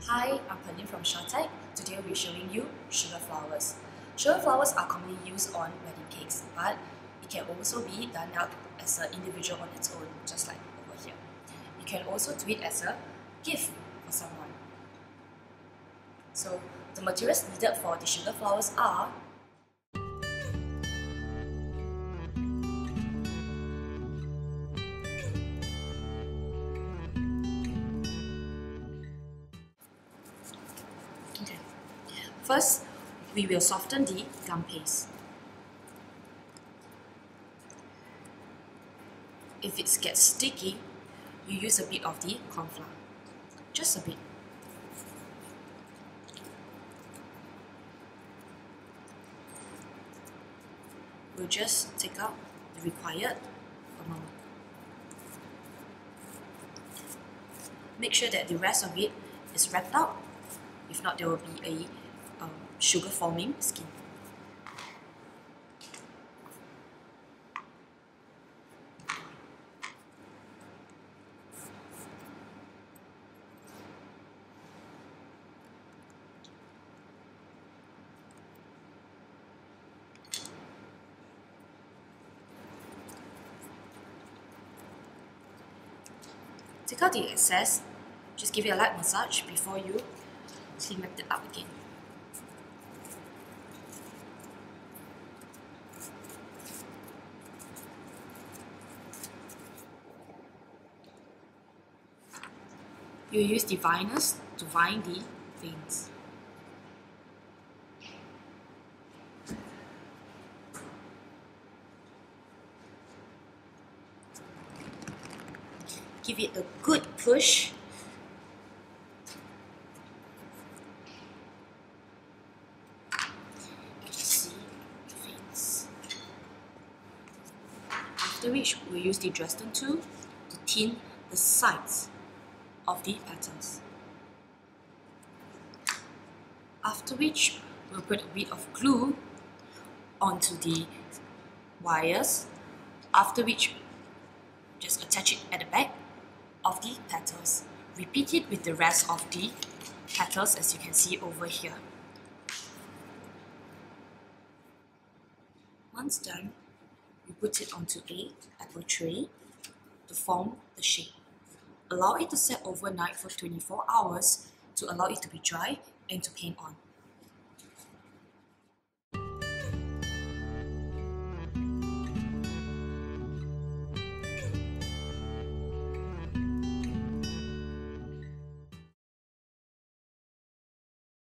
Hi, I'm Pearlin from Shortech. Today we're showing you sugar flowers. Sugar flowers are commonly used on wedding cakes, but it can also be done out as an individual on its own, just like over here. You can also do it as a gift for someone. So the materials needed for the sugar flowers are First, we will soften the gum paste. If it gets sticky, you use a bit of the corn flour. Just a bit. We'll just take out the required amount. Make sure that the rest of it is wrapped out. If not, there will be a sugar forming skin. Take out the excess, just give it a light massage before you clean it up again. You use the viners to vine the veins. Give it a good push. You see the veins. After which, we use the Dresden tool to thin the sides of the petals. After which, we'll put a bit of glue onto the wires. After which, just attach it at the back of the petals. Repeat it with the rest of the petals, as you can see over here. Once done, we put it onto a apple tray to form the shape. Allow it to set overnight for 24 hours to allow it to be dry and to paint on.